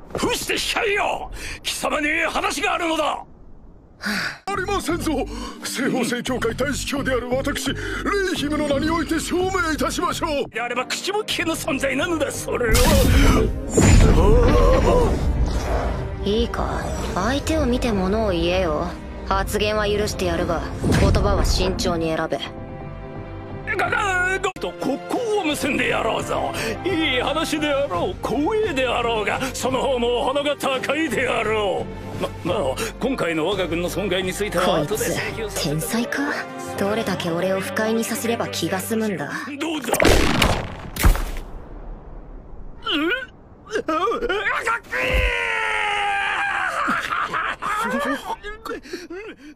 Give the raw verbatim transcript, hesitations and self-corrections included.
伏して控えよ。貴様に話があるのだ。 ありませんぞ。西方聖教会大司教である私、レイ姫の名において証明いたしましょう。 であれば口も聞けぬ存在なのだ。それは。 いいか、相手を見て物を言えよ。発言は許してやるが、言葉は慎重に選べ。 ガガーと国交を結んでやろうぞ。いい話であろう、光栄であろうが、その方も鼻が高いであろう。ま、まあ今回の我が軍の損害についてはこい後でつ天才か。どれだけ俺を不快にさせれば気が済むんだ。 どうだ。うっ